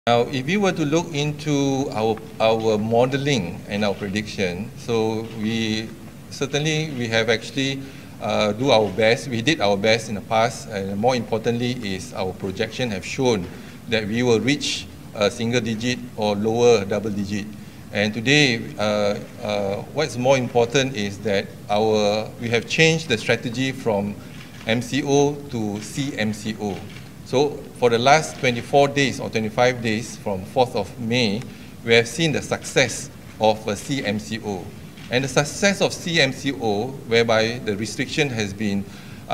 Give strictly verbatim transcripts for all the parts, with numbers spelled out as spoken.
Now, if we were to look into our, our modeling and our prediction, so we certainly we have actually uh, do our best. We did our best in the past, and more importantly is our projection have shown that we will reach a single digit or lower double digit. And today, uh, uh, what's more important is that our we have changed the strategy from M C O to C M C O. So for the last twenty-four days or twenty-five days from fourth of May, we have seen the success of a C M C O. And the success of C M C O, whereby the restriction has been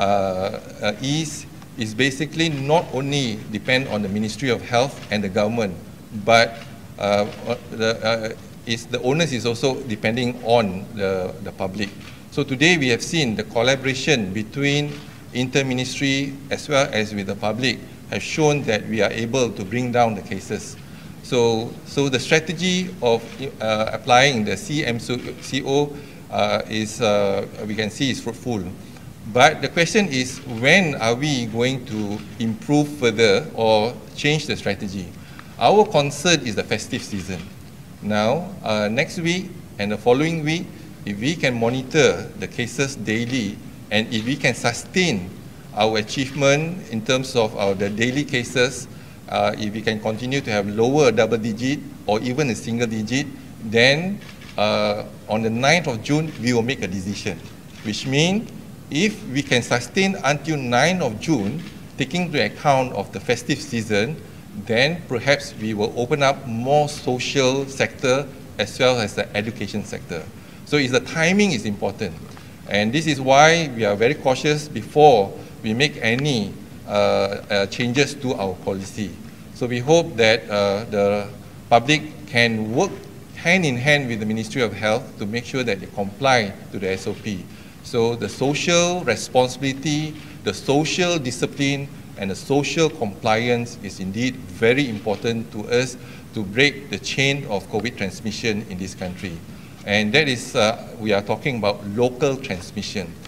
uh, uh, eased, is basically not only depend on the Ministry of Health and the government, but uh, the, uh, is, the onus is also depending on the, the public. So today we have seen the collaboration between inter-ministry as well as with the public has shown that we are able to bring down the cases. So, so the strategy of uh, applying the C M C O uh, is, uh, we can see, is fruitful. But the question is, when are we going to improve further or change the strategy? Our concern is the festive season. Now, uh, next week and the following week, if we can monitor the cases daily, and if we can sustain our achievement in terms of our, the daily cases, uh, if we can continue to have lower double digit or even a single digit, then uh, on the ninth of June, we will make a decision. Which means if we can sustain until ninth of June, taking into account of the festive season, then perhaps we will open up more social sector as well as the education sector. So it's the timing is important. And this is why we are very cautious before we make any uh, uh, changes to our policy. So we hope that uh, the public can work hand in hand with the Ministry of Health to make sure that they comply to the S O P. So the social responsibility, the social discipline, and the social compliance is indeed very important to us to break the chain of COVID transmission in this country. And that is, uh, we are talking about local transmission.